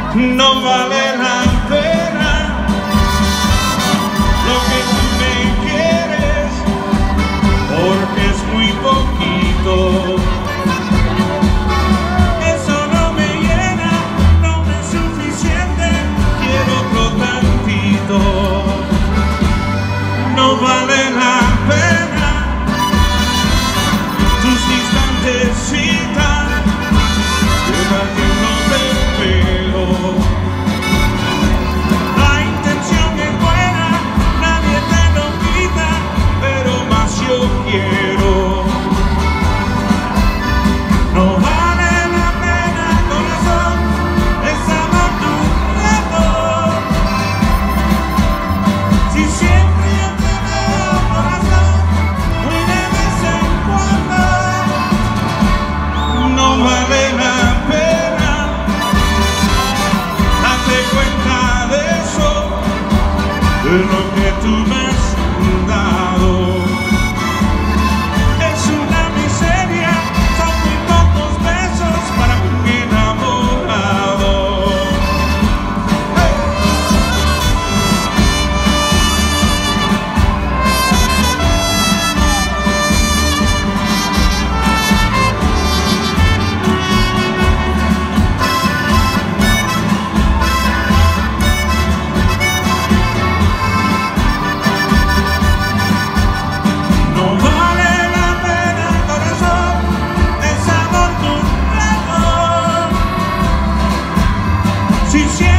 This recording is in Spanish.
no vale la pena lo que tú me quieres, porque es muy poquito. Eso no me llena, no me es suficiente, quiero otro tantito. No vale la pena tus instantecitas que van llenos de pelo. La intención es buena, nadie te lo quita, pero más yo quiero. No vale la pena, corazón, es amor tu reto. Si siempre yo te veo, corazón, muy de vez en cuando, no vale la pena. Date cuenta de eso, de lo que tú me has dado. Es una miseria, son muy pocos besos para un enamorado. No vale la pena, corazón, es amor tu reto. Si siempre